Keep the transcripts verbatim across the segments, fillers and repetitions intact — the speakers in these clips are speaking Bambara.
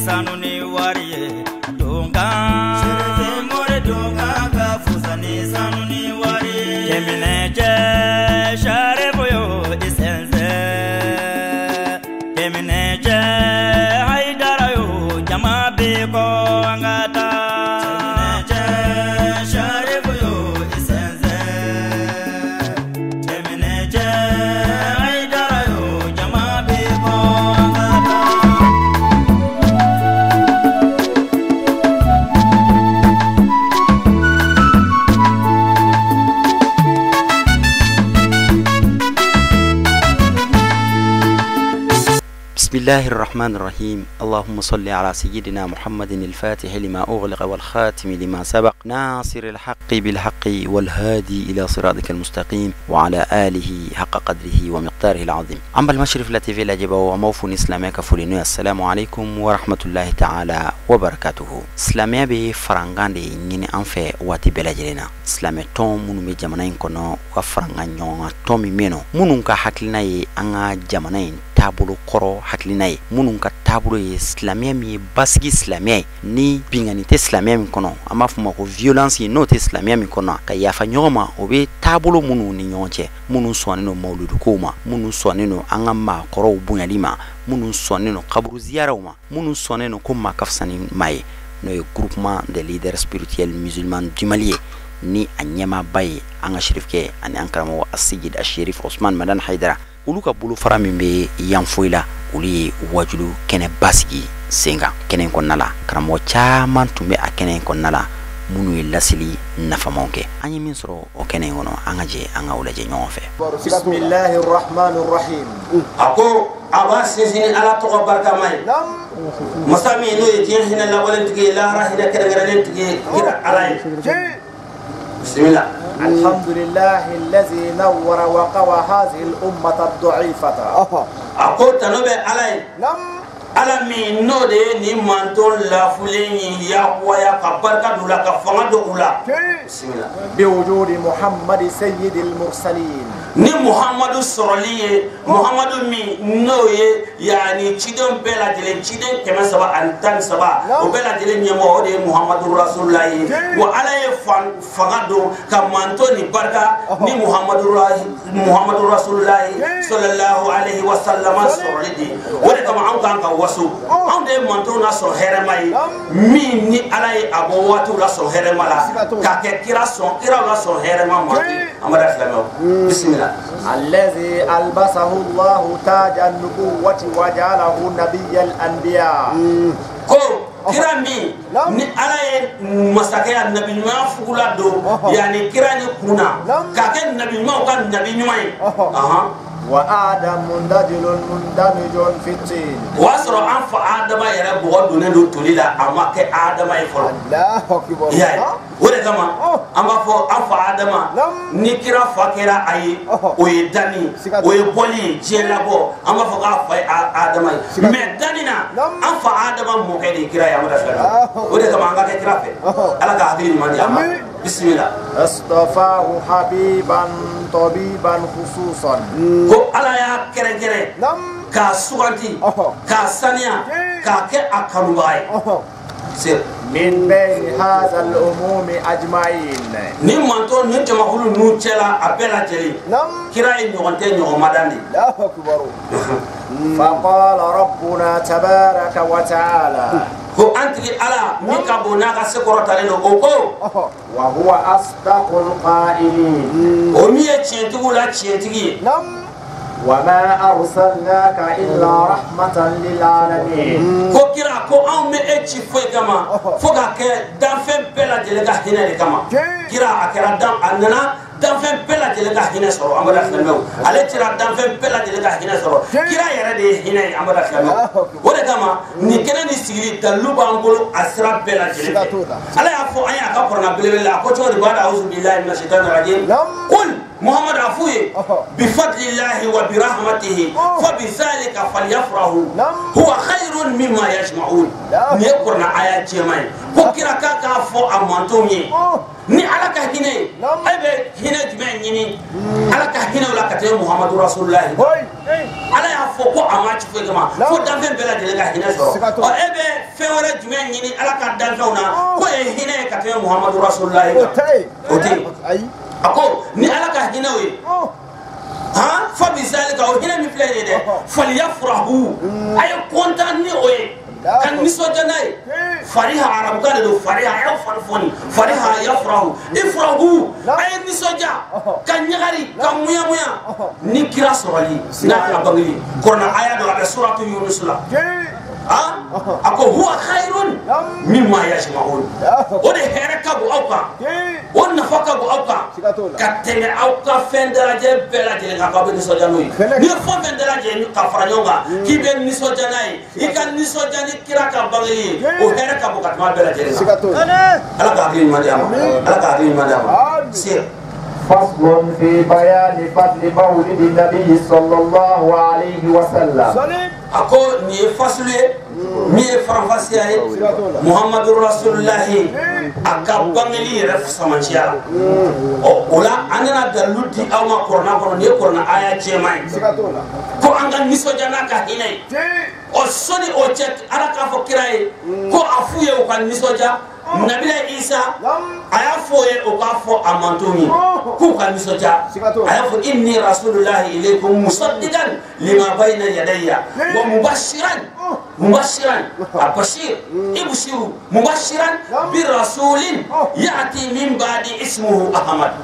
sanu ni wariye donga sherefe more donga ka fusani sanu ni wariye kemine je share boyo isense kemine je haidara yo jama be ko angata kemine je share boyo isense kemine je haidara yo jama be ko angata. بسم الله الرحمن الرحيم اللهم صل على سيدنا محمد الفاتح لما أغلق والخاتم لما سبق ناصر الحق بالحق والهادي إلى صراطك المستقيم وعلى آله حق قدره ومقداره العظيم. أما المشرف التي في الأجابة وموفن إسلامي كفولينو السلام عليكم ورحمة الله تعالى وبركاته. إسلامي بي فرانغان دي نيني أنفي واتي بلاجرنا إسلامي توم منو مي جمانين كنو وفرانغان يوم تومي مينو منو كا حكلنا أنغا جمانين taabolo koro haklina ye munun ka taabolo ye islamia mi basigi islamia ni bingani te islamia mi kono ama fuma ko violence no te islamia mi kono ka yafa nyoma obe taabolo munu ni nyonche munun sone no mauludu kuma munun sone no anga ma koro bunyalima munun sone no kaburu ziyara uma munun sone no kuma kafsani mai no ye groupement des leaders spirituels musulmans du Mali ni anyama bay anga shirifke ani ankaramo as-Sayyid al-Sharif Ousmane Madan Haidara uluka bulu fara min be yanfoila uli wajulu kene basigi senga kene konnala karamo chaman tumbe a kene konnala munu lasili nafamonke anyi min soro o kene ngono angaje anga ulaje nyonfe. Bismillahir Rahmanir Rahim. Ako abasizini ala to barka mai musami no yiti hina la wala tigi la rahina kada gara tigi kira alai. بسم الله. الحمد لله الذي نور وقوى هذه الأمة الضعيفة. أقول تنوب علي. نعم. على مين نودي نيمانتون لا فليني يا ويا كبرك دولا كفنا دولا. بسم الله. بوجود محمد سيد المرسلين. ni Muhammadu soroliye Muhammadu mi noye yani chidon bela dele chiden kema saba antan saba o bela dele nyamo de Muhammadu Rasulullah wa alaye fan fagado kamanto ni barka ni Muhammadu Muhammadu Rasulullah sallallahu alaihi wasallam sorolidi wala kama an kan ka wasu an de manto na so heremai mi ni alaye abo watu la so heremala ka ke kira so kira la so herema ma amara islamo bismillah. الذي ألبسه الله تاج النبوة وجعله نبي الأنبياء. كو كرامي ni ala ye masakɛ nabi ɲuman fugula do yani kira ni kunna ka kɛ nabi ɲumanw ka nabi ɲuman ye وآدم مندجل مندمج في الطين. واسرو أنف آدم يرى بقول دون دو توليلا أما كي آدم يفعل. الله أكبر. يا وده كمان أما فو أنف آدم نكرا فكرا أي ويداني ويبولي جلابو أما فو أنف آدم مدانينا أنف آدم مكيد كرا يا مدرسة. وده كمان أنك كرا في. على كهدين ما ديا. بسم الله. اصطفاه حبيبا طبيبا خصوصا. ko ala ya kere kere ka suganti ka saniya ka ke akanubai sir min bayni hadha al-umum ajma'in ni manto ni jama'ulu nu cela abela jeli kira yi nyonte nyomadandi Allahu akbar فقال ربنا تبارك وتعالى ko antigi ala mi ka bona ka sekorota le ko ko wa huwa asdaqul qa'ilin o mi e tientigu la tientigi nam wa ma arsalnaka illa rahmatan lil alamin ko kira ko an me e ci foi kama fo ka ke dan fem pela de ga hinere kama kira akera dan anana dan fem pela de ga hinere soro amara fenno ale tira dan fem pela de ga hinere soro kira yare de hinere amara fenno wala kama ni kene ni sigili daluba angolo asra pela de ala ya fo aya ka porna belebela ko to de bada auzu billahi minash shaitanir rajim qul محمد عفوه بفضل الله وبرحمته فبذلك فليفرحوا هو خير مما يجمعون نيكورنا آيات جمعين فكرة كاكا فو أمانتومي ni ala ka hine ebe hine jumɛn ɲini ala ka hine la ka tɛmɛ Muhammadu Rasulullah ala y'a fɔ ko a ma ci foyi kama fo danfɛn bɛɛ lajɛlen ka hinɛ sɔrɔ ɔ e bɛ fewre jumɛn ɲini ala ka danfɛnw na ko ye hinɛ ye ka tɛmɛ muhamadu rasulullahi kan o tɛ yen a ko ni ala ka hinɛw ye han fa bi zalika o hinɛ min filɛ nin ye dɛ faliyafurahu a ye kontan ni o ye ka nisɔndiya n'a ye fariha arabukan de don fariha a y'aw fari fɔ nin fariha yafurahu ifurahu a ye nisɔndiya ka ɲagari ka muyamuya ni kira sɔrɔli n'a kɛra bangeli kɔrɔna aya dɔ a bɛ suratu yunus la ah ako huwa khairun mimma yajma'un o de hɛrɛ ka bon aw kan o nafa ka bon aw kan ka tɛmɛ aw ka fɛn dalajɛ bɛɛ lajɛlen kan k'aw bɛ nisɔndiya n'o ye n'i ye fɛn fɛn dalajɛ ka fara ɲɔgɔn kan k'i bɛ nisɔndiya n'a ye i ka nisɔndiya ni kira ka bangeli ye o hɛrɛ ka bon ka tɛmɛ a bɛɛ lajɛlen kan ala ka hakili ɲuman di a ma ala ka hakili ɲuman di a ma se فصل في بيان فضل مولد النبي صلى الله عليه وسلم ako ni ye fasulu ye min ye faranfasiya ye muhamadu rasulullahi a ka bangeli yɛrɛ samanciya la ɔ o la an nana dalilu di aw ma kɔrɔna kɔnɔ ni ye kɔrɔna aya jɛman ye ko an ka nisɔndiya n'a ka hinɛ ye ɔ sɔni o cɛ ala k'a fɔ kira ye ko a f'u ye u ka nisɔndiya nabila isa a y'a fɔ o ye o k'a fɔ a mantonw ye k'u ka nisɔndiya a y'a fɔ inni rasulullahi ilaykum musaddiqan lima bayna yadayya wa mubashiran mubashiran abashir ibshiru mubashiran bi rasulin ya'ti min ba'di ismuhu ahmad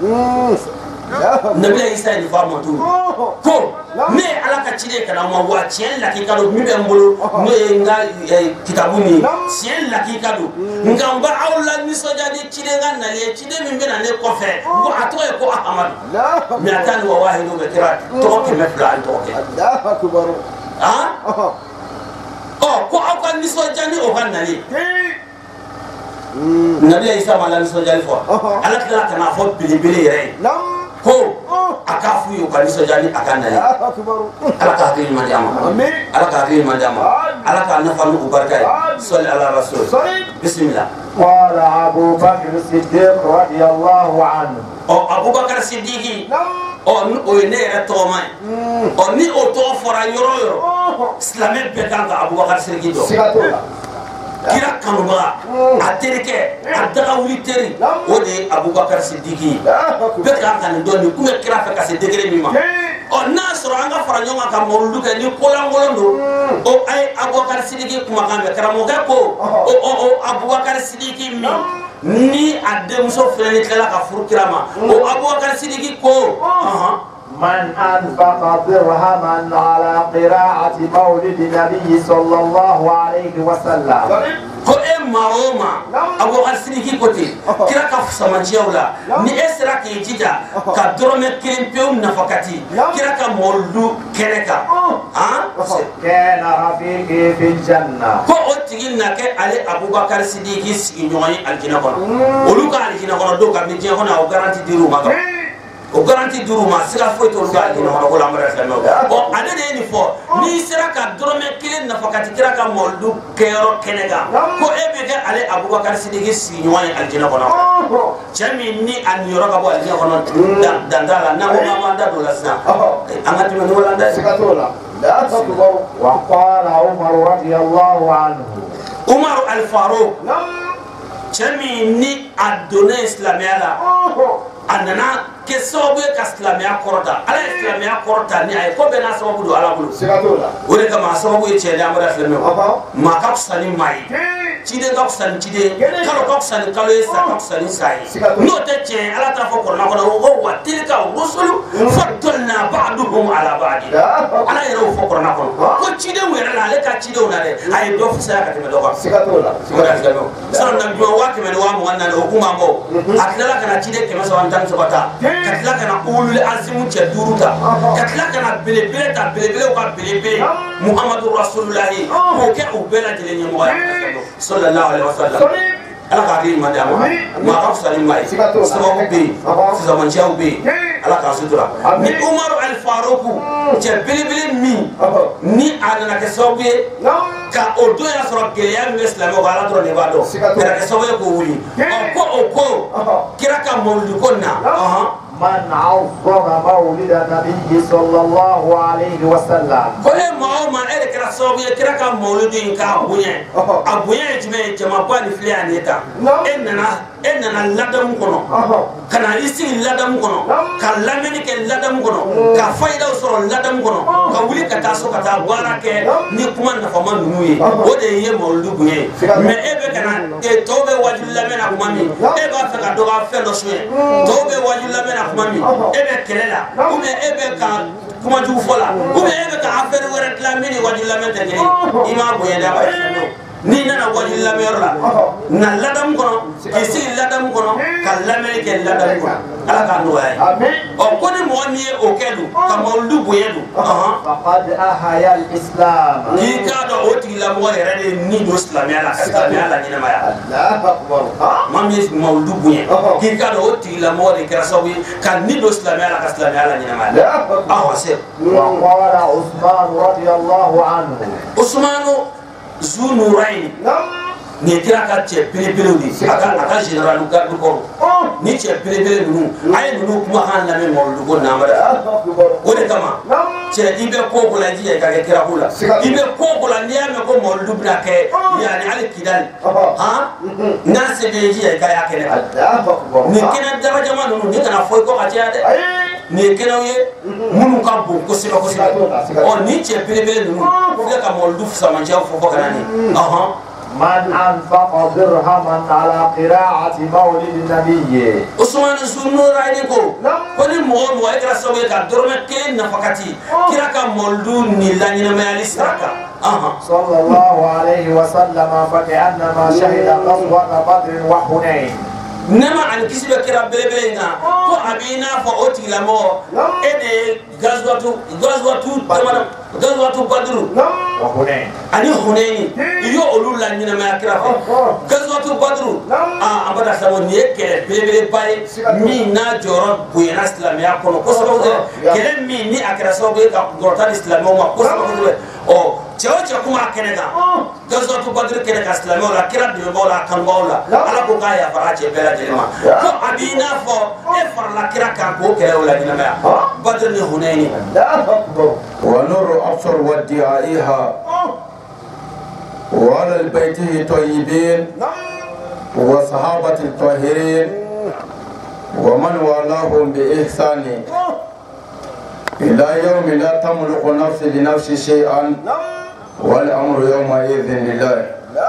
nabila isa ni fa mantonw ko ne ala ka ciden kana ma wa tiɲɛ lakika don min bɛ n bolo n'o ye n ka kitabu nin ye tiɲɛ lakika don nka n ba aw la nisɔndiya ni ciden ka nali ye ciden min bɛ na ne kɔfɛ ko a tɔgɔ ye ko ahamadu mɛ a taa ni wa wahidu bɛ kɛra tɔgɔ kɛmɛ fila ani tɔgɔ kɛ han ɔ ko aw ka nisɔndiya ni o ka nali nabila isa ma la nisɔndiyali fɔ ala tilala ka n'a fɔ belebele yɛrɛ ye ko a k'a f'u ye u ka nisɔndiya ni a ka nali ala ka hakili ɲuman di a ma ala ka hakili ɲuman di a ma ala k'a nafa n'u barika ye sɔli ala rasul bisimila. قال أبو بكر الصديق رضي الله عنه ɔ abubakar sidiki ɔ ni o ye ne yɛrɛ tɔgɔma ye ɔ ni o tɔgɔ fɔra yɔrɔ o yɔrɔ silamɛ bɛɛ kan ka abubakar sidiki dɔn kira kanubaga a terikɛ a daga wuli teri o de ye abubakar sidiki ye bɛɛ kan ka nin dɔn nin kun bɛ kira fɛ ka se degré min ma ɔ n'a sɔrɔ an ka fara ɲɔgɔn kan ka mawuludu kɛ ni kolankolon don o a ye abubakar sidiki kumakan mɛn karamɔgɔkɛ ko o o abubakar sidiki min ni a denmuso fɛnɛ ni tilala ka furu kira ma o abubakar sidiki ko من أنفق درهما على قراءة مولد النبي صلى الله عليه وسلم ko e maa o maa abubakar sidiki ko ten kira ka samanciyaw la ni e sera k'i jija ka dɔrɔmɛ kelen pewu nafakati kira ka mawuludu kɛnɛ kan كان رفيقي في الجنة ko o tigi na kɛ ale abubakar sidiki sigiɲɔgɔn ye alijinɛ kɔnɔ olu ka alijinɛ kɔnɔ don kabini diɲɛ kɔnɔ o garanti dir'u ma o garanti dir'u ma siga foyi t'olu ka alijinɛ kɔnɔ ko la an bɛ silamɛw ɔ ale de ye nin fɔ n'i sera ka dɔrɔmɛ kelen nafakati kira ka mawuludu kɛyɔrɔ kɛnɛ kan ko e bɛ kɛ ale abubakar sidiki sigiɲɔgɔn ye alijinɛ kɔnɔ cɛ min ni a niyɔrɔ ka bɔ alijinɛ kɔnɔ dan t'a la n'an ko k'an b'an da don o la sisan an ka tɛmɛ ni wala an da ye. وقال عمر رضي الله عنه umaru alfaruq cɛ min ni a donna silamɛya la a nana kɛ sababu ye ka silamɛya kɔrɔta ala ye silamɛya kɔrɔta ni a ye ko bɛɛ n'a sababu don ala bolo o de kama a sababu ye cɛ de an bɔra silamɛw maa ka fisa ni maa ye ciden ka fisa ni ciden kalo ka fisa ni kalo ye sa ka fisa ni sa ye n'o tɛ tiɲɛ ye ala t'a fɔ kɔrɔna kɔnɔ o ko wa tilika rusulu faddalna ba'duhum ala ba'di ala yɛrɛ y'o fɔ kɔrɔna kɔnɔ ko cidenw yɛrɛ la ale ka cidenw na dɛ a ye dɔ fisaya ka tɛmɛ dɔ kan sisan nabiɲuman waa kɛmɛ ni waa mugan naani o kun b'an bɔ a tilala ka na ciden kɛmɛ saba ni tan ni saba ta ka tila ka na ulul azimu cɛ duuru ta ka tila ka na belebele ta belebelew ka belebele muhamadu rasulullahi k'o kɛ u bɛɛ lajɛlen ɲɛmɔgɔ ye sallallahu alaihi wasallam ala ka hakili ɲuman di a ma maa ka fisa ni maa ye sababu bɛ yen fusamanciyaw bɛ yen ala k'an sutura ni umaru alifaruku cɛ belebele min ni a nana kɛ sababu ye ka o don y'a sɔrɔ gɛlɛya min bɛ silamɛw kan ala dɔrɔn de b'a dɔn kɛra kɛ sababu ye k'o wuli ɔ ko o ko kira ka mawuludi ko na من عظم مولد النبي صلى الله عليه وسلم ko e maa o maa e de kɛra kɛra sababu ye kira ka mawludu in k'a bonya a bonya ye jumɛn ye jamaba ni filɛ ani ta e nana e nana ladamu kɔnɔ ka na i sigi ladamu kɔnɔ ka lamɛnni kɛ ladamu kɔnɔ ka fayidaw sɔrɔ ladamu kɔnɔ ka wuli ka taa so ka taa baara kɛ ni kuma nafama ninnu ye o de ye mawludu bonya ye mais e bɛ ka na tɔw bɛ wajibi lamɛn na kuma min e b'a fɛ ka dɔ ka fɛn dɔ soɲɛ tɔw bɛ wajibi lamɛn na kuma min e bɛ kɛlɛ la ou bien e bɛ ka kuma jugu fɔ la ou bien e bɛ ka affaire wɛrɛ dilan min ni wajibi lamɛn tɛ kelen i m'a bonya dɛ a b'a fɛn dɔ ni nana wajibi lamɛnyɔrɔ la na ladamu kɔnɔ k'i sigi ladamu kɔnɔ ka lamɛnni kɛ ladamu kɔnɔ ala k'a nɔgɔya ye ɔ ko ni mɔgɔ min ye o kɛ dun ka mawludu bonya dun k'i k'a dɔn o tigilamɔgɔ yɛrɛ de ni don silamɛya la ka silamɛya la ɲɛnamaya maa min ye mawludu bonya k'i k'a dɔn o tigilamɔgɔ de kɛra sababu ye ka ni don silamɛya la ka silamɛya la ɲɛnamaya awɔ se Usmanu Zu Nurayn ni kira ka cɛ belebelew de a ka a ka général garde kɔrɔ ni cɛ belebele ninnu a ye ninnu kumakan lamɛn mawludu ko namara o de kama cɛ i bɛ ko o ko la i jija i ka kɛ kira ko la i bɛ ko o ko la n'i y'a mɛn ko mawludu bɛna kɛ yanni hali kidali han n'a se bɛ i jija i ka y'a kɛnɛ kan nin kɛnɛ darajama ninnu ni kana fɔ i kɔ ka caya dɛ nin ye kɛnɛw ye minnu ka bon kosɛbɛ kosɛbɛ ɔ ni cɛ belebele ninnu filɛ ka mawludu samancɛw fɔ fɔ ka na nin ɔhɔn من أنفق درهما على قراءة مولد النبي Usman Zu Nurayn ko ko ni mɔgɔ mɔgɔ e kɛra sababu ye ka dɔrɔmɛ kelen nafakati kira ka mawludu ni laɲɛnamayali sira kan صلى الله عليه وسلم فكأنما شهد غزوة بدر وحنين nema ani kisi bɛ kira belebele in kan ko a b'i n'a fɔ o tigilamɔgɔ e de ye gazuwatu gazuwatu damana gazuwatu baduru ani hunɛni i y'o olu la ɲɛnamaya kira fɛ gazuwatu baduru aa an b'a dɔn nin ye kɛlɛ belebeleba ye min n'a jɔyɔrɔ bonyana silamɛya kɔnɔ kosɛbɛ kosɛbɛ kɛlɛ min ni a kɛra sababu ye ka gɔrɔta di silamɛw ma kosɛbɛ kosɛbɛ ɔ cɛ o cɛ kuma a kɛnɛ kan gazuwatu baduru kɛnɛ kan silamɛw la kira dɛmɛbaaw la kanubaw la ala ko k'a yafara cɛ bɛɛ lajɛlen ma ko a b'i n'a fɔ e farala kira kan k'o kɛlɛ o la ɲɛnamaya badru ni hunɛni ونور أبصر ودعائها وعلى البيت الطيبين وصحابة الطاهرين ومن والاهم بإحسان إلى يوم لا تملك نفس لنفس شيئا والأمر يومئذ لله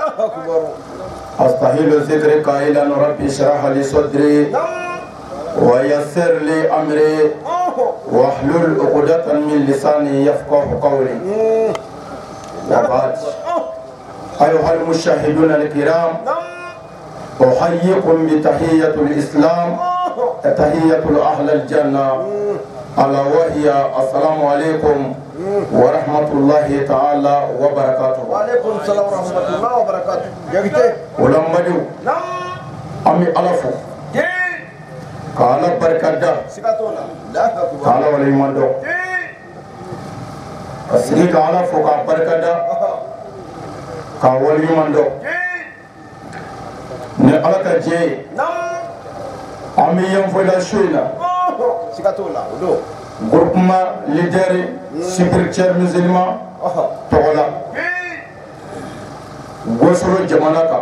أستحيل ذكرك قائلا ربي اشرح لي صدري ويسر لي أمري واحلل عقدة من لساني يفقه قولي وبعد أيها المشاهدون الكرام أحييكم بتحية الإسلام تحية أهل الجنة ألا وهي السلام عليكم ورحمة الله تعالى وبركاته. وعليكم السلام ورحمة الله وبركاته. جاكتي. ولما دو أمي ألفو كالا بركاته كالا وليمان دو أسري كالا فوكا بركاته كالا وليمان دو ne ala ka je an bɛ yan fɔ la su in na groupement leader spirituel musulman tɔgɔ la Gosolo jamana kan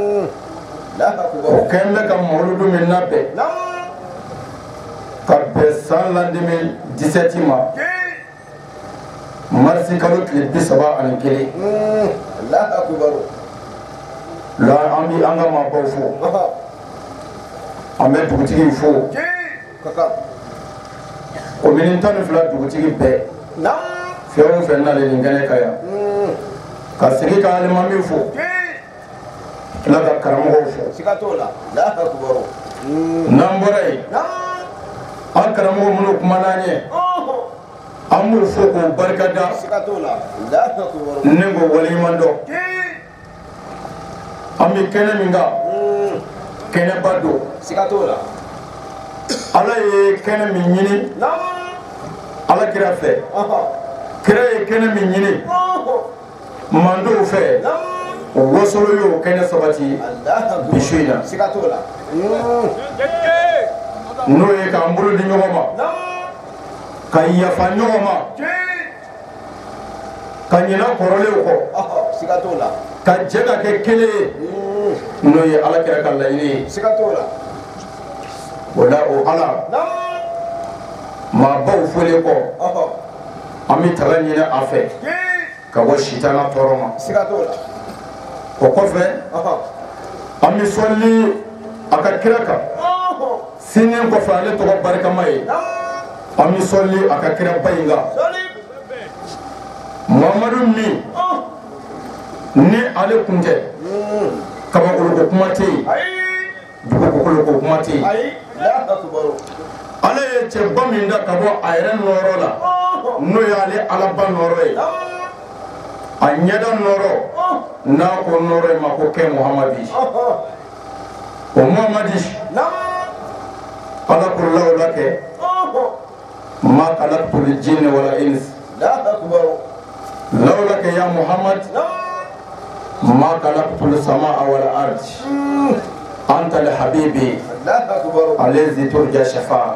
o kɛn bɛ ka mawludu min labɛn ka bɛn san l'an deux mille dix-sept ma marisi kalo tile bi saba ani kelen la an bɛ an ka maabaw fo an bɛ dugutigi fo komini tan ni fila dugutigi bɛɛ fɛn o fɛn n'ale nin kɛnɛ ka yan ka sigi ka alimami fo tila ka karamɔgɔw fo n'an bɔra yen an karamɔgɔ minnu kumana an ye an b'u fo k'u barikada ne ko waleɲuman dɔn an bɛ kɛnɛ min kan kɛnɛba don ala ye kɛnɛ min ɲini ala kira fɛ kira ye kɛnɛ min ɲini mandow fɛ Gosolo y'o kɛnɛ sabati bi su in na n'o ye k'an bolo di ɲɔgɔn ma ka yafa ɲɔgɔn ma ɲina kɔrɔlenw kɔ siga t'o la ka jɛ ka kɛ kelen ye n'o ye alakira ka laɲini ye siga t'o la o la o ala maa baw fɔlen kɔ an bɛ taga ɲini a fɛ ka bɔ sitana tɔɔrɔ ma siga t'o la o kɔfɛ an bɛ sɔli a ka kira kan sini kɔfɛ ale tɔgɔ barikama ye an bɛ sɔli a ka kira ba in kan Muhammadu min ni ale kun tɛ kabakoloko kuma tɛ yen dugukoloko kuma tɛ yen ala ye cɛba min da ka bɔ a yɛrɛ nɔrɔ la n'o y'ale alaba nɔrɔ ye a ɲɛda nɔrɔ n'a ko nɔrɔ in ma ko kɛ Muhamadi o Muhamadi ala ko lawla kɛ ma khalaqtul jinna wal insa لولاك يا محمد ما خلقت السماء والأرض أنت لحبيبي الذي ترجى شفاعة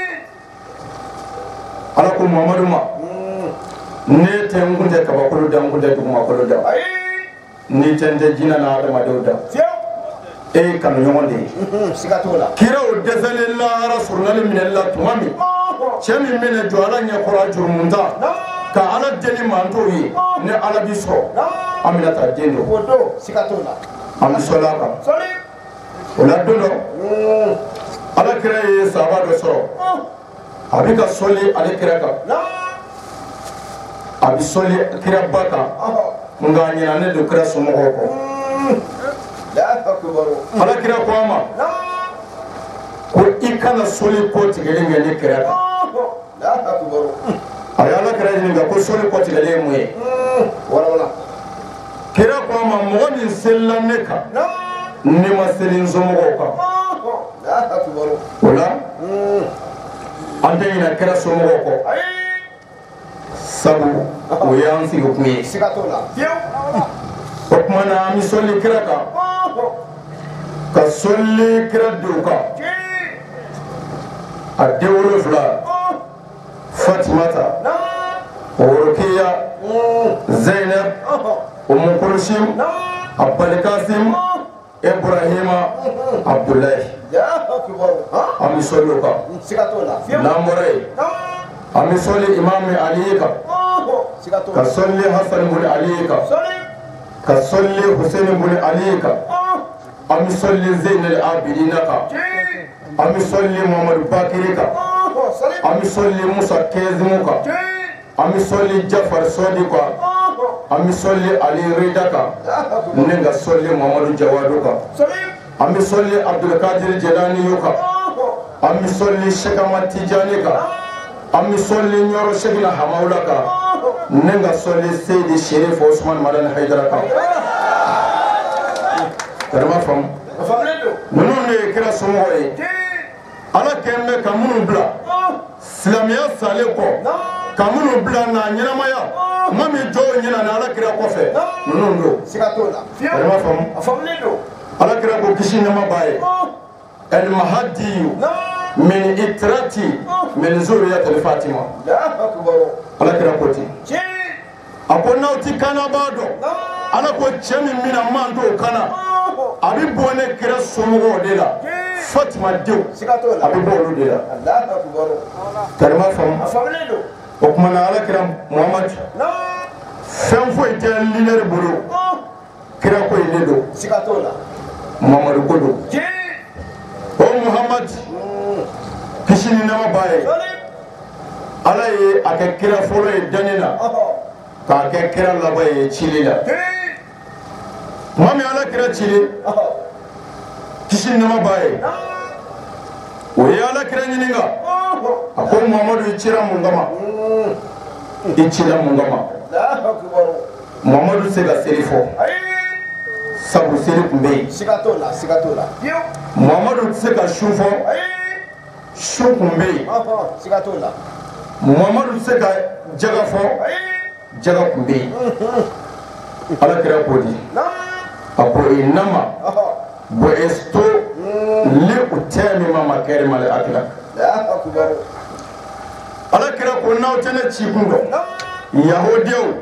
على كل محمد ما نيت يمكن تكبر دام كل دام ما كل دام نيت تجينا نادم ما دودا إيه كانوا يوم دي كيرو دزل الله رسولنا من الله تمامي شامي من الجوالان يقرأ جرموندا ka ala deli manto ye ni ala bi sɔrɔ an bɛna taa den do o don siga t'o la an bɛ sɔli a kan o la don dɔ ala kira ye sahaba dɔ sɔrɔ a bɛ ka sɔli ale kira kan a bɛ sɔli kira ba kan nka a ɲinɛnen don kira somɔgɔw kɔ ala kira ko a ma ko i kana sɔli kɔ tigɛlen kɛ ne kira kan a ye ala kira ɲininka ko sɔli kɔ tigɛlen ye mun ye kira ko a ma mɔgɔ min selila ne kan ne ma seli n somɔgɔw kan o la an tɛ ɲinɛ kira somɔgɔw kɔ sabu o y'an sigi kun ye o tuma na an bɛ sɔli kira kan ka sɔli kira don kan a den wolonfila Fatimata Orokiya Zainab Umu Kulsum Abul Qasim Ibrahima Abdullahi ami sɔli kan n'an bɔra yen an bɛ sɔli Imam Ali kan ka sɔli Hasan bun Ali kan ka sɔli Husain bun Ali kan an bɛ sɔli Zainal Abidina kan an bɛ sɔli Muhammadu Bakiri kan an bɛ sɔli Musa Kɛzimu kan an bɛ sɔli Jafar Sɔdi kan an bɛ sɔli Ali Rida kan ne ka sɔli Muhammadu Jawadu kan an bɛ sɔli Abdulkadir Jelani kan an bɛ sɔli Sheikh Ahmad Tijani kan an bɛ sɔli Ɲɔrɔ Sheikh Hamawula kan ne ka sɔli Seydi Sherif Osman Madani Haidara kan karama faamu ninnu de ye kira somɔgɔ ye ala kɛn bɛ ka minnu bila silamɛya salen kɔ ka minnu bila n'a ɲɛnamaya ma min jɔ ɲɛna ni ala kira kɔfɛ ninnu don karama faamu ala kira ko kisi nɛma b'a ye el mahadiyu min itrati min zuriyatil fatima ala kira ko ten a ko n'aw ti kana b'a dɔn ala ko cɛ min mina man t'o kana a bɛ bɔ ne kira somɔgɔw de la Fatima denw a bɛ bɔ olu de la karima faamu o tuma na ala kira Muhammad fɛn foyi tɛ leader bolo kira ko in de don Muhammadu ko don o Muhammad kisi ni nɛma b'a ye ala ye a kɛ kira fɔlɔ ye dani na k'a kɛ kira laban ye cili la tuma min ala kira cili kisi ni nɛma b'a ye o ye ala kira ɲininka a ko Muhammadu i cira mun kama i cira mun kama Muhammadu se ka seli fɔ sabu seli tun bɛ yen Muhammadu tɛ se ka su fɔ su tun bɛ yen Muhammadu tɛ se ka jaga fɔ jaga tun bɛ yen ala kira ko di a ko innama bu'istu li utammima makarima al-akhlaq ala kira ko n'aw tɛ ne ci kun dɔn yahudiw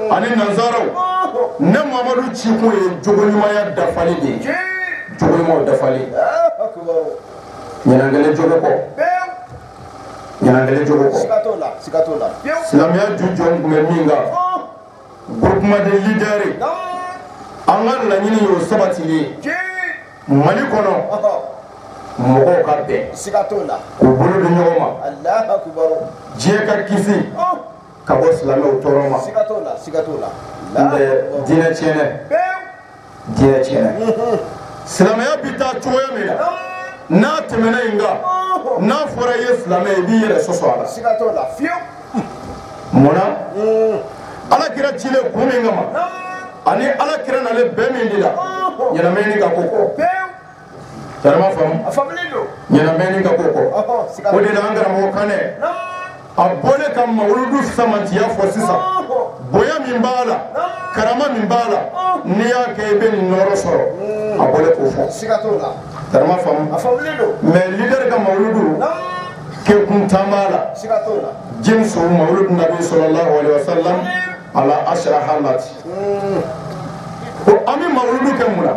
ani nanzaraw ne mamadu ci kun ye jogo ɲumanya dafali de ye jogo ɲumanw dafali ɲɛnagɛlɛ jogo kɔ ɲɛnagɛlɛ jogo kɔ silamɛya ju jɔn kun bɛ min kan groupement de leaders an ka laɲini y'o sabatili ye mali kɔnɔ mɔgɔw ka bɛn k'u bolo di ɲɔgɔn ma diɲɛ ka kisi ka bɔ silamɛw tɔɔrɔ ma n tɛ diinɛ tiɲɛ dɛ diinɛ tiɲɛ silamɛya bi taa cogoya min na n'a tɛmɛna yen kan n'a fɔra i ye silamɛ i b'i yɛrɛ sɔsɔ a la munna ala kira cilen kun min kama ani ala kira nalen bɛn min di la ɲɛnamɛɲini ka ko kɔ jarama faamu ɲɛnamɛɲini ka ko kɔ o de la an karamɔgɔ kanɛ a bɔlen ka mawuludu samantiya fɔ sisan bonya min b'a la karama min b'a la n'i y'a kɛ i bɛ nin nɔrɔ sɔrɔ a bɔlen k'o fɔ jarama faamu mais leader ka mawuludu kɛ kun tan b'a la jinsu mawuludu nabi sallallahu alaihi wasallam ala ashra halati ko an bɛ mawuludu kɛ mun na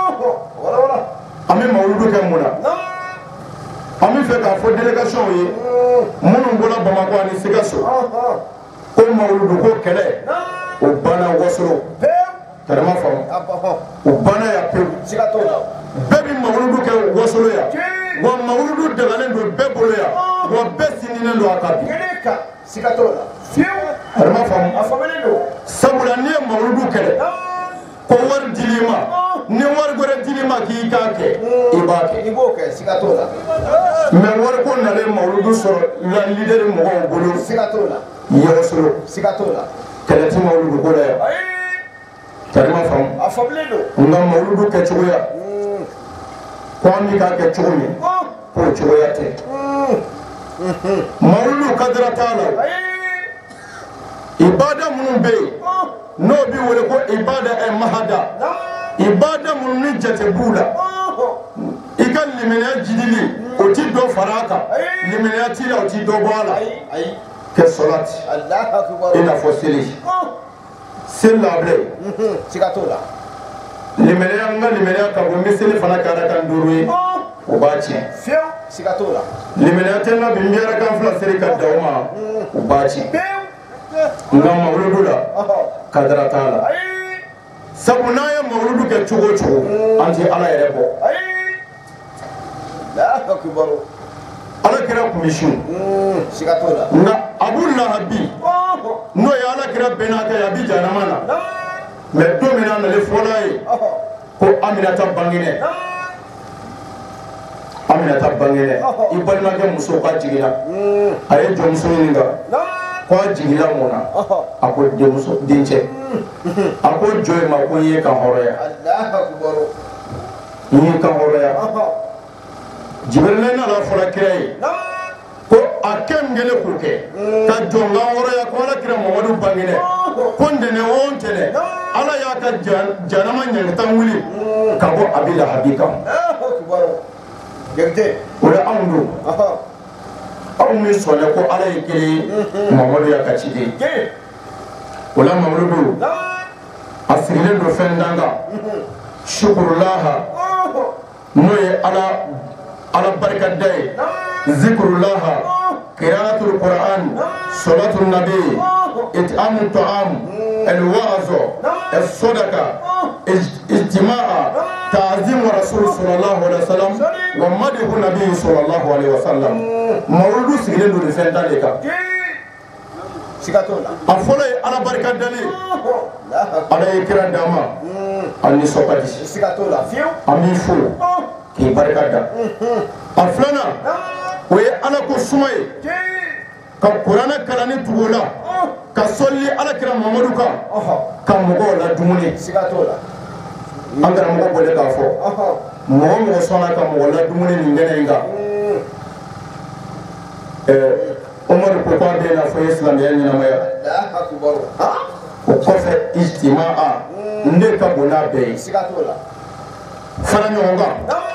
an bɛ mawuludu kɛ mun na an bɛ fɛ k'a fɔ délégation ye minnu bɔra Bamakɔ ani Sikaso ko mawuludu ko kɛlɛ o banna Wasolo karama faamu o banna yan pewu bɛɛ bɛ mawuludu kɛ Wasolo yan wa mawuludu dagalen don bɛɛ bolo yan wa bɛɛ sininen don a kan bi karama faamu sabula n'i ye mawuludu kɛlɛ ko wari dili ma ni wari wɛrɛ dili ma k'i k'a kɛ i b'a kɛ mais wari ko nalen mawuludu sɔrɔ la leader mɔgɔw bolo Wasolo kɛlɛ ti mawuludu ko la yan karama faamu nka mawuludu kɛcogoya ko an bɛ k'a kɛ cogo min k'o cogoya tɛ mawuludu kadira t'a la ibada minnu bɛ yen n'o bɛ wele ko ibada ɛ mahada ibada minnu ni jate b'u la i ka limaniya jidili o ti dɔ fara a kan limaniya t'i la o ti dɔ bɔ a la kɛ sɔlati i n'a fɔ seli seli labɛn limaniya n ka limaniya ka bon n bɛ seli fana kɛ ala kan duuru ye o b'a tiɲɛ limaniya tɛ n ka bi n bɛ ala kan fila seli ka da o ma o b'a tiɲɛ nka mawuludu la kadira t'a la sabu n'an ye mawuludu kɛ cogo o cogo an tɛ ala yɛrɛ bɔ ala kira kun bɛ sun nka abu lahabi n'o ye ala kira bɛnna kɛ a bi jahanama na mais don min na nale fɔla ye ko Aminata banginɛ Aminata banginɛ i balimakɛ muso ka jiginna a ye jɔnmuso ɲininka ko a jigila mun na a ko denmuso dencɛ a ko jɔn ma ko n ye kan hɔrɔnya n ye kan hɔrɔnya Jibril nana fɔra kira ye ko a kɛ n kɛlen k'o kɛ ka jɔn kan hɔrɔnya ko ala kira Mamadu banginɛ ko ntɛnɛn o ntɛnɛn ala y'a ka jahanama ɲɛgɛtan wuli ka bɔ Abi Lahabi kan o ye anw don aw min sɔnna ko ala ye kelen ye Mamadu y'a ka ciden o la Mamadu a sigilen don fɛn dan kan shukurulaha n'o ye ala ala barikada ye zikurulaha qira'atul Qur'an salatul nabi it'amu ta'am الوعظ الصدقة اجتماع تعظيم رسول صلى الله عليه وسلم ومدح النبي صلى الله عليه وسلم مولود سيدنا لفن ذلك أفضل على بركة دليل على إكرام داما أني سقطي أمي فو كي بركة دا أفلنا وي أنا كسمي كقرآن كلامي تقولا كسولي على كلام محمد كا كمغول لا دموني أنت رمغو بقول كافو محمد وصلنا كمغول لا دموني نيجنا إنغا عمر كوبا بينا في الإسلام يعني نمايا وكفى اجتماع نك بنا بي فرنيونغا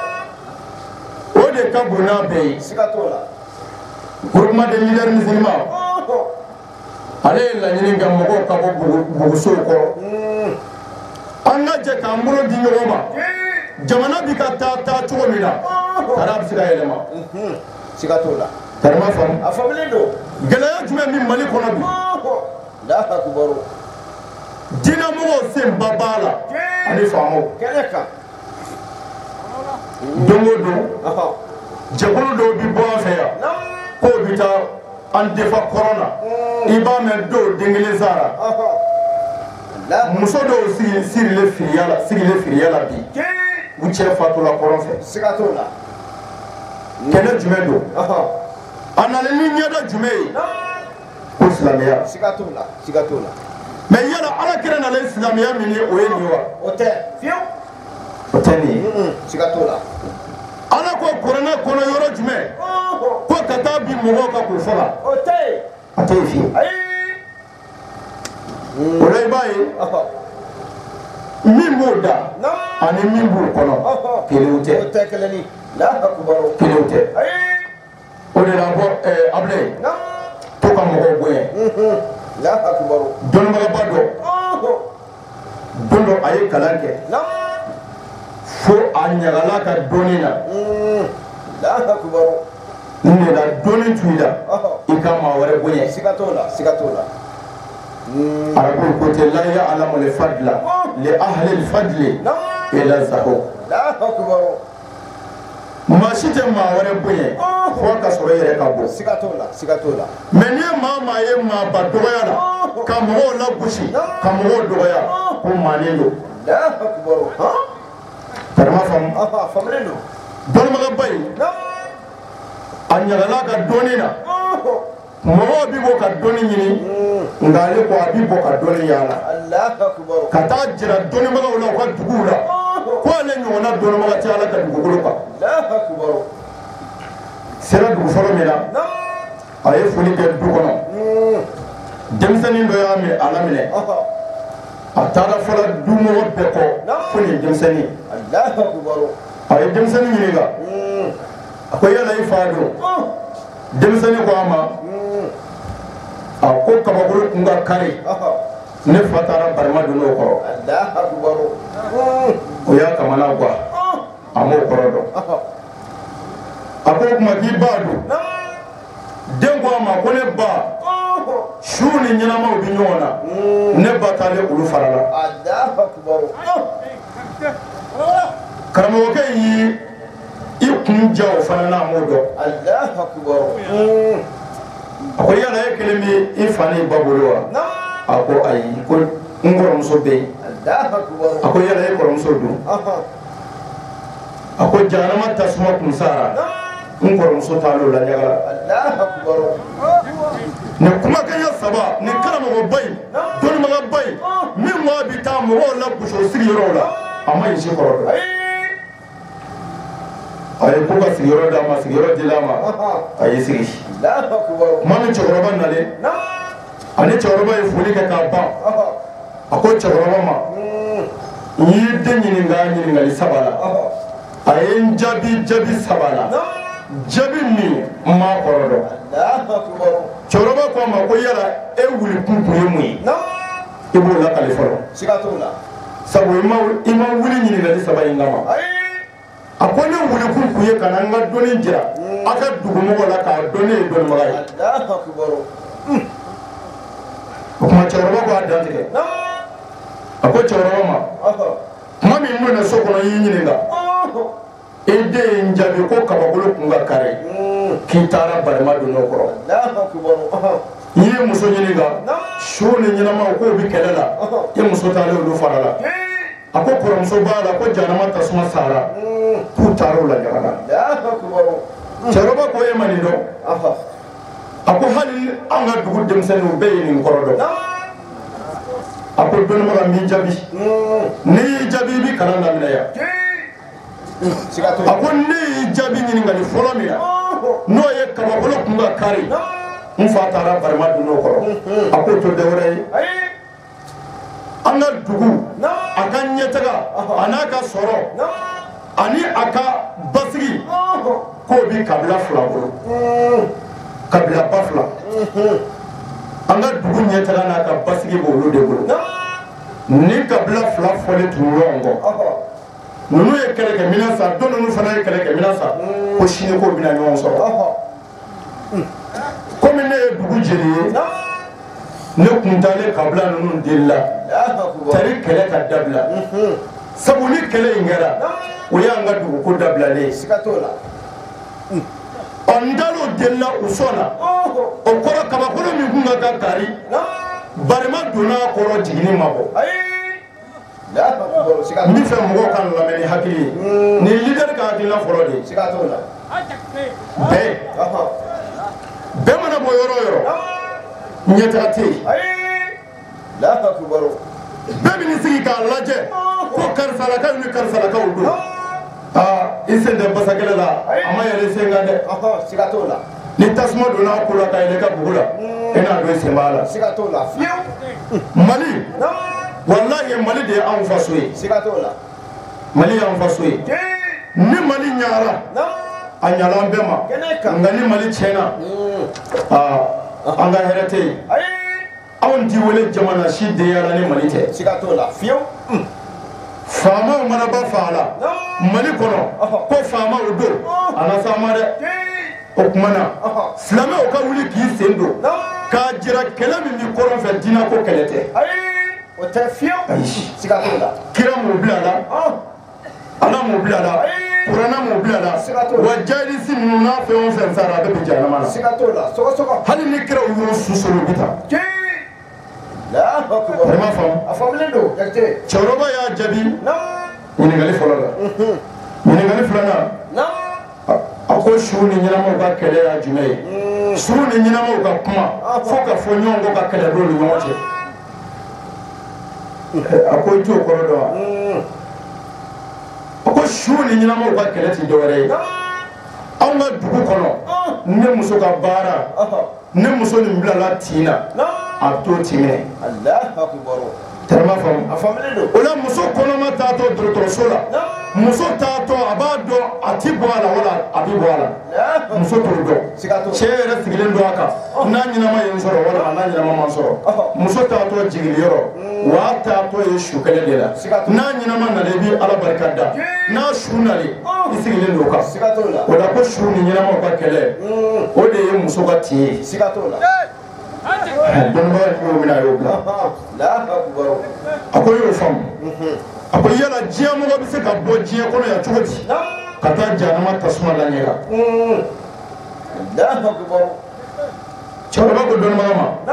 ودك بنا بي groupement de leaders musulmans ale ye laɲini kɛ mɔgɔw ka bɔ bugusow kɔrɔ an ka jɛ k'an bolo di ɲɔgɔn ma jamana bi ka taa taa cogo min na tari a bɛ se ka yɛlɛma siga t'o la tari ma faamu a faamulen don gɛlɛya jumɛn bɛ mali kɔnɔ bi Allahu akbar diinɛmɔgɔw senba b'a la ani faamaw kɛnɛ kan don o don jɛkulu dɔw bi bɔ an fɛ yan k'o bi taa an defa kɔrɔn na i b'a mɛn dɔw den kelen sara muso dɔw sigi sirilen firiya la sigilen firiya la bi u cɛ fatula kɔrɔn fɛ siga t'o la kɛlɛ jumɛn don a nana ni ɲɛda jumɛn ye ko silamɛya siga t'o la siga t'o la mɛ yala ala kɛra nalen silamɛya min ye o ye nin wa o tɛ fiyewu o tɛ nin ye siga t'o la ala ko kuranɛ kɔnɔ yɔrɔ jumɛn ko ka taa bi mɔgɔw ka k'u fɔ la o tɛ yen a tɛ yen fiyewu ayi o la i b'a ye min b'o da ani min b'o kɔnɔ kelenw tɛ o tɛ kelen ni Allahu akbar kelenw tɛ ayi o de la bɔ ɛɛ Abulayi to ka mɔgɔw bonya Allahu akbar dɔnnibagaba dɔ don dɔ a ye kalan kɛ fo a ɲagala ka dɔnni na Allahu akbar nin de la dɔnni tun i la i ka maa wɛrɛ bonya siga t'o la siga t'o la arabu ko tɛ la ya'lamu al-fadla li ahli al-fadli ila zaho Allahu akbar maa si tɛ maa wɛrɛ bonya fo ka sɔrɔ i yɛrɛ ka bɔ siga t'o la siga t'o la mɛ n'i ye maa maa ye maaba dɔgɔya la ka mɔgɔw lagosi ka mɔgɔw dɔgɔya ko maanen don Allahu akbar tari ma faamu aha faamulen don dɔnnibagaba in a ɲagala ka dɔnni na mɔgɔw bi bɔ ka dɔnni ɲini nka ale ko a bi bɔ ka dɔnni yaala Allahu akbar ka taa jira dɔnnibagaw la u ka duguw la ko ale ɲɔgɔnna dɔnnibaga tɛ ala ka dugukolo kan Allahu akbar sera dugu fɔlɔ min na a ye foli kɛ du kɔnɔ denmisɛnnin dɔ y'a minɛ a laminɛ a taara fɔlɔ du mɔgɔ bɛɛ kɔ fo nin denmisɛnnin Allahu akbar a ye denmisɛnnin ɲininka a ko yala i fa don denmisɛnnin ko a ma a ko kabakolo kun ka kari ne fa taara barima don n'o kɔrɔ Allahu akbar o y'a kamana guwa a m'o kɔrɔ dɔn a ko o tuma k'i ba don den ko a ma ko ne ba su ni ɲɛnamaw bi ɲɔgɔn na ne ba taalen olu fara la Allahu akbar karamɔgɔkɛ y'i i kun ja o fana na a m'o dɔn Allahu akbar a ko yala e kelen bɛ i fa ni ba bolo wa a ko ayi ko n kɔrɔmuso bɛ yen Allahu akbar a ko yala e kɔrɔmuso don a ko jahanama tasuma kun sara n kɔrɔmuso taalen o la ɲagala Allahu akbar nin kumakanya saba nin karamɔgɔba in dɔnnibagaba in min maa bi taa mɔgɔw la gosi o sigiyɔrɔw la a ma ɲi si kɔrɔ dɔn a ye ko ka sigiyɔrɔ d'a ma sigiyɔrɔ dila a ma a y'i sigi Allahu akbar maa min cɛkɔrɔba nalen ani cɛkɔrɔba ye foli kɛ k'a ban a ko cɛkɔrɔba ma n y'i den ɲininka ɲininkali saba la a ye n jaabi jaabi saba la jaabi min n m'a kɔrɔ dɔn Allahu akbar cɛkɔrɔba ko a ma ko yala e wuli kun kun ye mun ye i b'o lakali fɔlɔ siga t'o la sabu i ma i ma wuli ɲininkali saba in kama a ko ne wuli kun kun ye ka na n ka dɔnni jira a ka dugumɔgɔ la k'a dɔn ne ye dɔnnibaga ye Allahu akbar o tuma cɛkɔrɔba ko a dantigɛ a ko cɛkɔrɔba ma tuma min bɛ na so kɔnɔ y'i ɲininka e den ye n jaabi ko kabakolo kun ka kari k'i taara barima don n'o kɔrɔ Allahu akbar n ye muso ɲininka su ni ɲɛnamaw k'o bi kɛlɛ la i muso taalen olu fara la a ko kɔrɔmuso b'a la ko jahanama tasuma sara k'u taara o la ɲagala Allahu akbar cɛkɔrɔba ko e ma nin dɔn a ko hali an ka dugu denmisɛnninw bɛɛ ye nin kɔrɔ dɔn a ko dɔnnibaga n b'i jaabi n'i y'i jaabi i bɛ kalan daminɛ yan siga t'o a la ko ne y'i jaabi ɲininkali fɔlɔ min na n'o ye kabakolo kun ka kari n fa taara barima don n'o kɔrɔ a k'o to dɔwɛrɛ ye an ka dugu a ka ɲɛtaga a n'a ka sɔrɔ ani a ka basigi k'o bi kabila fila bolo kabila ba fila anga dugu ɲɛtaga n'a ka basigi b'olu de bolo ni kabila fila fɔlen tun ɲɔgɔn kɔ ninnu ye kɛlɛkɛminɛn san don ninnu fana ye kɛlɛkɛminɛn san ko sini ko bɛna ɲɔgɔn sɔrɔ komi ne ye dugu jeli ye ne kun taalen kabila ninnu deli la tari kɛlɛ ka dabila sabu ni kɛlɛ in kɛra o y'an ka duguko dabilalen ye ɔ n tal'o deli la u sɔnna o kɔrɔ kabakolo min kun ka kan kari barima donna a kɔrɔ jiginni ma bɔ n bɛ fɛ mɔgɔw ka lamɛn ni hakili ye nin ye leader ka hakilina fɔlɔ de ye bɛɛ bɛɛ mana bɔ yɔrɔ o yɔrɔ ɲɛtaga tɛ yen bɛɛ bɛ n'i sigi k'a lajɛ ko karisalakaw ni karisalakaw don aa i sen tɛ basa kɛlɛ la a ma yɛlɛ sen kan dɛ ni tasuma donna a ko la ka yɛlɛ i ka bugu la i n'a dɔn i sen b'a la mali walahi mali de ye anw faso ye mali y'anw faso ye ni mali ɲagara a ɲala an bɛɛ ma nka ni mali tiɲɛna aa an ka hɛrɛ tɛ yen anw t'i wele jamana si denyara ni mali tɛ faamaw mana ba fa la mali kɔnɔ ko faamaw don a na s'an ma dɛ o tuma na silamɛw ka wuli k'i sen don k'a jira kɛlɛ min bɛ kɔrɔn fɛ diinɛ ko kɛlɛ tɛ kira m'o bila la ala m'o bila la kuranna m'o bila la wa jahilisi ninnu n'a fɛn o fɛn sara a bɛɛ bɛ jahanama na hali ni kiraw y'o susuru bi ta i m'a faamu cɛkɔrɔba y'a jaabi ɲininkali fɔlɔ la ɲininkali filanan a ko su ni ɲɛnamaw ka kɛlɛ y'a jumɛn ye su ni ɲɛnamaw ka kuma fo ka fɔ ɲɔgɔn kɔ ka kɛlɛ don ni ɲɔgɔn cɛ a ko i t'o kɔrɔ dɔn wa a ko su ni ɲɛnamaw ka kɛlɛ tɛ dɔwɛrɛ ye anw ka dugu kɔnɔ ne muso ka baara ne muso nin bilala tin na a bɛ t'o tin minɛ tɛrɛma faamu o la muso kɔnɔma taatɔ dɔgɔtɔrɔso la muso taatɔ a b'a dɔn a ti bɔ a la wala a bɛ bɔ a la muso t'o dɔn cɛ yɛrɛ sigilen don a kan n'a ɲɛnama ye n sɔrɔ walima n'a ɲɛnama ma sɔrɔ muso taatɔ jiginiyɔrɔ wa a taatɔ ye su kɛlɛ de la n'a ɲɛnama nana i bɛ ala barika da n'a su nalen i sigilen don o kan o la ko su ni ɲɛnamaw ka kɛlɛ o de ye muso ka tin ye dɔnnibaga ni y'o minɛ a y'o bila a ko y'o faamu a ko yala diɲɛ mɔgɔ bɛ se ka bɔ diɲɛ kɔnɔ yan cogo di ka taa jahanama tasuma la ɲɛ la cɛkɔrɔba ko dɔnnibaga ma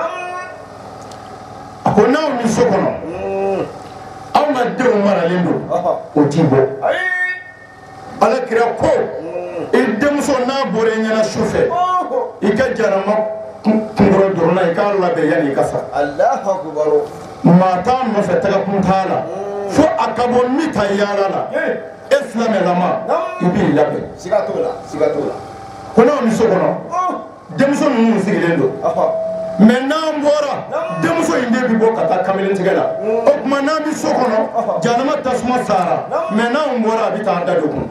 a ko n'aw ni so kɔnɔ aw ka denw maralen don o t'i bɔ alakira ko i denmuso n'a bɔra i ɲɛna su fɛ i ka jahanama kunkɔrɔ dɔrɔn na i k'a labɛn yanni i ka sa maa t'a nɔfɛ tɛgɛkun t'a la fo a ka bɔ min ta yaala la e silamɛlama i b'i labɛn ko n'aw ni so kɔnɔ denmuso ninnu sigilen don mɛ n'an bɔra denmuso in de bɛ bɔ ka taa kamaletigɛ la o tuma n'an bɛ so kɔnɔ jahanama tasuma sara mɛ n'an bɔra a bɛ taa da de kun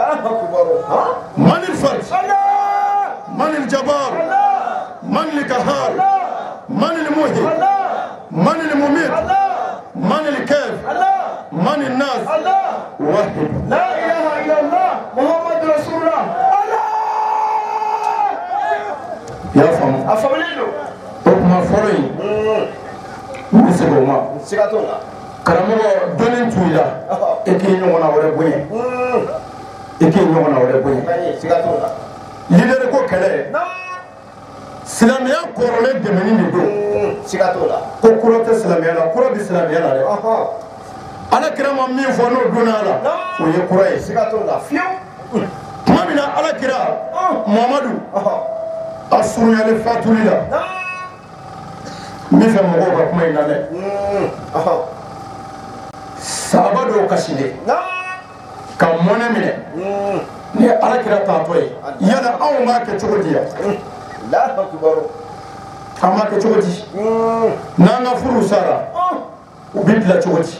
mani fari mani jabar من القهار من المهي من المميت من الكيف من الناس واحد لا اله الا الله محمد رسول الله يا فهم افهمني ما فري مسبوما سيغاتولا karamɔgɔ dɔnni t'u la e k'i ɲɔgɔnna wɛrɛ bonya e k'i ɲɔgɔnna wɛrɛ bonya leader ko kɛlɛ silamɛya kɔrɔlen dɛmɛni de don siga t'o la ko kura tɛ silamɛya la kura bɛ silamɛya la dɛ ala kira ma min fɔ n'o donna a la o ye kura ye siga t'o la fiyewu tuma min na ala kira muhamadu a surunyalen fatuli la n bɛ fɛ mɔgɔw ka kuma in lamɛn sahaba dɔw kasilen ka mɔnɛ minɛ ni ye ala kira taatɔ ye yala anw b'a kɛ cogo di yan an b'a kɛ cogo di n'an ka furu sara u bɛ bila cogo di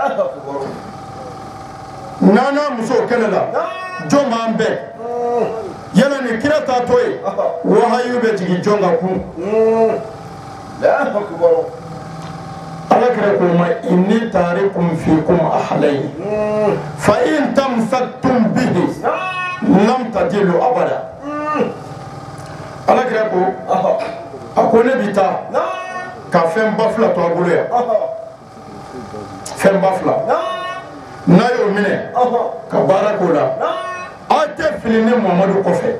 n'an n'a musow kɛlɛ la jɔn b'an bɛn yala ni kira taatɔ ye wahayu bɛ jigin jɔn ka kun Allahu akbar. ala kira ko ma inni tarikum fikum ahlayn fa in tamsaktum bihi lam tadilu abada. ala kira ko a ko ne bi taa ka fɛn ba fila to a bolo yan fɛn ba fila n'a y'o minɛ ka baara k'o la aw tɛ fili ni Muhamadu kɔfɛ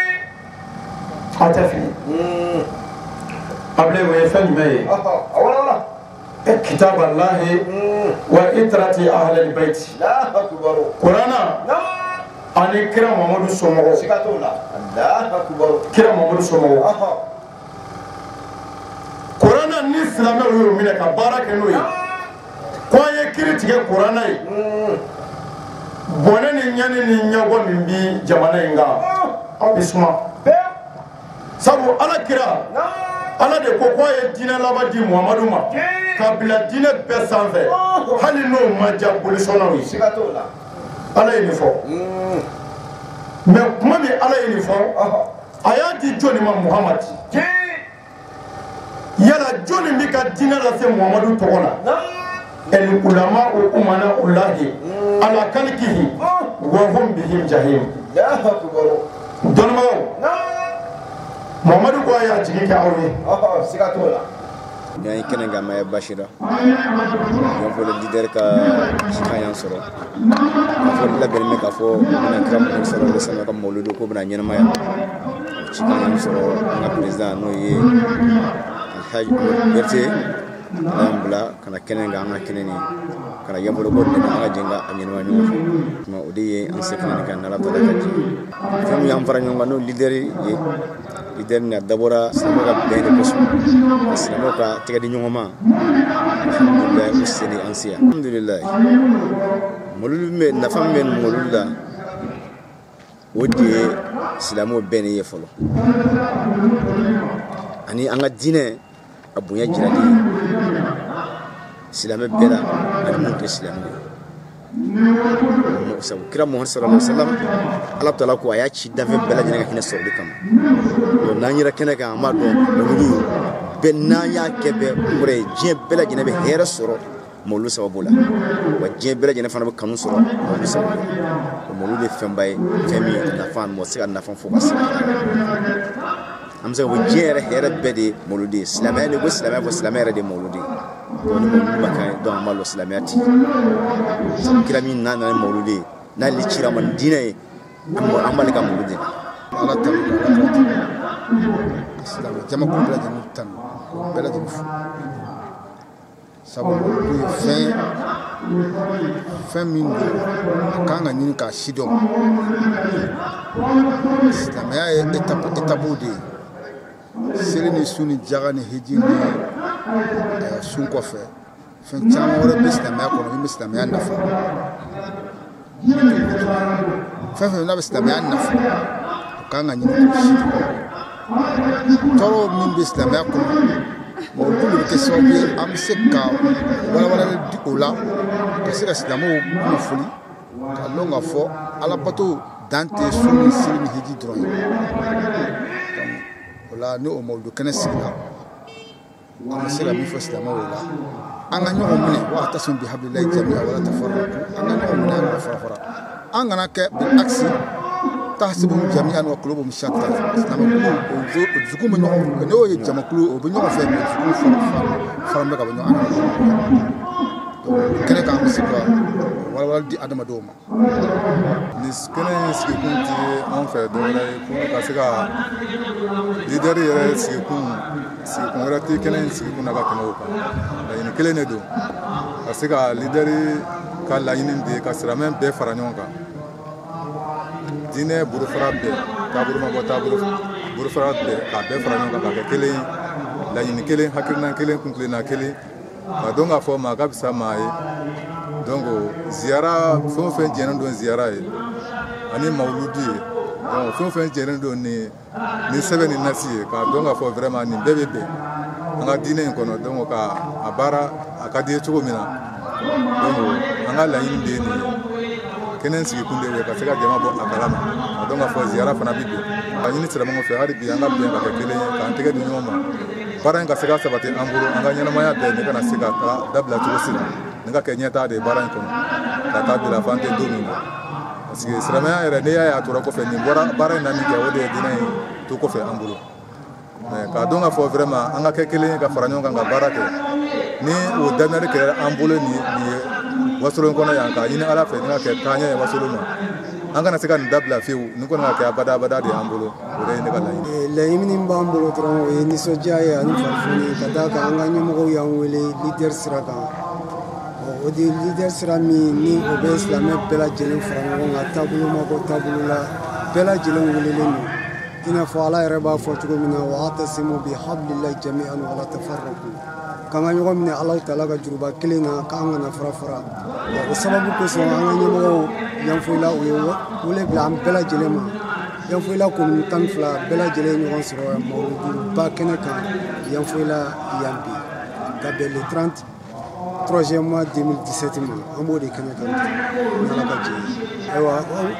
aw tɛ fili. abile o ye fɛn jumɛn ye kitab Allahi wa itrati ahlil bayti Kurana ani kira Muhamadu somɔgɔw kira Muhamadu somɔgɔw. Kurana ni silamɛw y'o minɛ ka baara kɛ n'o ye ko an ye kiri tigɛ Kurana ye bɔnɛ ni ɲani ni ɲɛbɔ min bi jamana in kan aw bɛ suma sabu ala kira ala de ko k'a ye diinɛ laban di Muhamadu ma ka bila diinɛ bɛɛ sanfɛ hali n'o ma diya bolisɔnnaw ye ala ye nin fɔ mɛ kuma min ala ye nin fɔ a y'a di jɔnni ma Muhamadu yala jɔnni bɛ ka diinɛ lase Muhamadu tɔgɔ la el ulama o umana ulahi ala kalkihi wa hum bihim jahim. dɔnnibagaw Muhamadu ko a y'a jigi kɛ aw ye siga t'o la. Yang ikan yang kami Bashira, yang boleh leader ka sekarang yang soro. Kalau kita bermain kafo, mana kram yang soro bersama kami mauludu ko benar nyana maya. Sekarang yang soro, yang presiden no ye, Alhaji Berti, yang bela, karena kena yang angah kena ni, karena yang boleh buat dengan angah jengga nyana maya. Cuma udi yang sekarang kan dalam tanda kaji. Kami yang pernah nyongga no leader ye. Leader ni dabora selama ka bende kosu selama ka tiga di nyongoma alhamdulillah usini ansia alhamdulillah molulu me nafam men molulu da wodi selama bene ye folo ani anga dine abunya jiradi selama bela ani mun selama sabu kira Muhammad sallallahu alaihi wasallam Allah taala ko aya ci dafe bela jina ka hina sawdi kam do nanyira kene ka amado mudu ben nanya kebe mure je bela jina be hera soro molu sababula wa je bela jina fana be kanu soro molu sababula molu be fembay femi na fan mo sika na fan fo bas amsa wo je hera bede molu de islamay ne go islamay fo islamay re de molu de don mo bakay don malo islamiyati kila min nana mawludi na li cira man dine am amale ka mawludi ala tam islam jama ko bela de tan bela de sabu fin fin min kanga ni ka sidon islamaya etape etape de seleni suni jagani hijini sun kɔfɛ fɛn caman wɛrɛ bɛ silamɛya kɔnɔ min bɛ silamɛya nafa fɛn fɛn n'a bɛ silamɛya nafa o kan ka ɲini k'o si tɔɔrɔ min bɛ silamɛya kɔnɔ o dun de bɛ kɛ sababu ye an bɛ se ka walawalali di o la ka se ka silamɛw kunnafoni ka lɔn ka fɔ alabato dan tɛ sun ni seli ni hiji dɔrɔn ye o la ni o mawudu kɛnɛ sigila an sera min fɔ silamɛw la an ka ɲɔgɔn minɛ wa tasum bihablillahi jami'a wala tafarraqu an ka ɲɔgɔn minɛ an ka fara fara an kana kɛ bil aksi tahsibuhum jami'an wa qulubuhum shatta silamɛw o dusuku bɛ ɲɔgɔn n'o ye jamakulu o bɛ ɲɔgɔn fɛ mɛ dusuku fara bɛ ka bɔ ɲɔgɔn kɛnɛ kan bɛ se ka walawala di adamadenw ma ni kɛnɛ in sigikun tɛ anw fɛ dɔwɛrɛ ye pour ka se ka leader yɛrɛ sigikun sigikun wɛrɛ tɛ kɛnɛ in sigikun na ka tɛmɛ o kan laɲini kelen de don ka se ka leader ka laɲini de ka silamɛ bɛɛ fara ɲɔgɔn kan diinɛ bolofara bɛɛ taabolo ma bɔ taabolo bolofara bɛɛ k'a bɛɛ fara ɲɔgɔn kan ka kɛ kelen ye laɲini kelen hakilina kelen kuntilenna kelen ka dɔn k'a fɔ maa ka fisa maa ye donc ziyara fɛn o fɛn jɛnnen don ziyara ye ani mawuludi ye donc fɛn o fɛn jɛnnen don ni ni sɛbɛn ni nasi ye k'a dɔn k'a fɔ vraiment nin bɛɛ bɛ bɛn an ka diinɛ in kɔnɔ donc ka a baara a ka di ye cogo min na donc an ka laɲini de ye nin ye kɛnɛ sigikun de ye ka se ka jama bɔ a kalama ka dɔn k'a fɔ ziyara fana bɛ don laɲini sira ɲɔgɔn fɛ hali bi an ka bɛn ka kɛ kelen ye k'an tɛgɛ di ɲɔgɔn ma bara in ka se ka sabati an bolo an ka ɲɛnamaya bɛɛ ne kana se ka taa dabila cogo si la ne ka kɛ ɲɛtaa de ye baara in kɔnɔ ka taa bila f'an tɛ don min na parce que silamɛya yɛrɛ n'i y'a ye a tora kɔfɛ nin bɔra baara in na min kɛ o de ye diinɛ in to kɔfɛ an bolo k'a dɔn k'a fɔ vraiment an ka kɛ kelen ye ka fara ɲɔgɔn kan ka baara kɛ ni o daminɛli kɛra an bolo nin ye wasolon kɔnɔ yan k'a ɲini ala fɛ ni ka kɛ taaɲɛ ye wasolon ma an kana se ka nin dabila fiyewu nin kɔni ka kɛ abada abada de y'an bolo o de ye ne ka laɲini. laɲini min b'an bolo dɔrɔn o ye nisɔndiya ye ani farifoni ka d'a kan an ka ɲɛmɔgɔw y'an wele leader sira kan o de leader sira min ni o bɛ silamɛ bɛɛ lajɛlen fara ɲɔgɔn kan taabolo ma bɔ taabolo la bɛɛ lajɛlen welelen don i n'a fɔ ala yɛrɛ b'a fɔ cogo min na wa'tasimu bihablillahi jami'an wala tafarraqu k'an ka ɲɔgɔn minɛ Alahu Taala ka juruba kelen na k'an kana fara fara o sababu kosɔn an ka ɲɛmɔgɔw yanfoyila u ye wele bila an bɛɛ lajɛlen ma yanfoyila komini tan ni fila bɛɛ lajɛlen ye ɲɔgɔn sɔrɔ mawuluduba kɛnɛ kan yanfoyila yan bi ka bɛn le trente troisième mois deux mille dix-sept ma an b'o de kɛnɛ kan ni ala ka jɛ ye ayiwa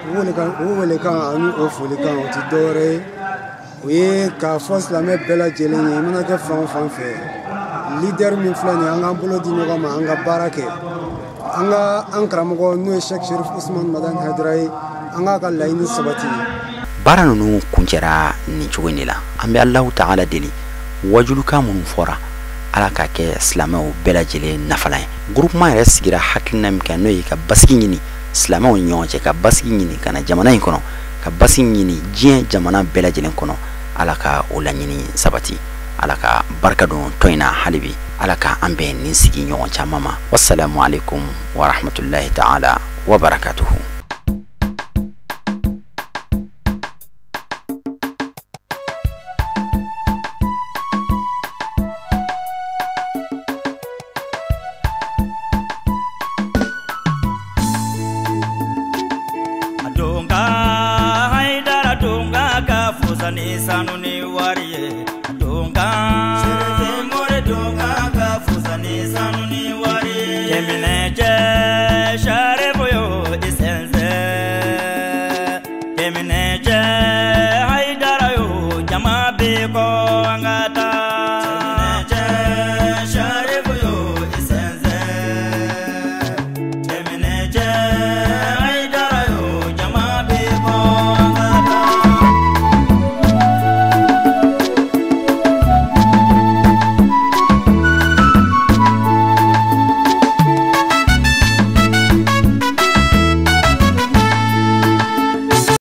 o welekan ani o folikan o tɛ dɔwɛrɛ ye o ye k'a fɔ silamɛ bɛɛ lajɛlen ye i mana kɛ fan o fan fɛ leader min filɛ nin ye an k'an bolo di ɲɔgɔn ma an ka baara kɛ an ka an karamɔgɔ n'o ye Sheikh Sherif Usman Madani Haidara ye an k'a ka laɲini sabati. baara ninnu kuncɛra nin cogo in de la an bɛ Alahu Taala deli wajulukan minnu fɔra ala k'a kɛ silamɛw bɛɛ lajɛlen nafalan ye. groupement yɛrɛ sigira hakilina min kan n'o ye ka basigi ɲini silamɛw ni ɲɔgɔn cɛ ka basigi ɲini ka na jamana in kɔnɔ ka basigi ɲini diɲɛ jamana bɛɛ lajɛlen kɔnɔ ala ka o laɲini sabati ala ka barika don tɔn in na hali bi ala ka an bɛn nin sigi ɲɔgɔn caman ma wassalamu alaikum wa rahmatullahi ta'ala wa barakatuhu. Gemini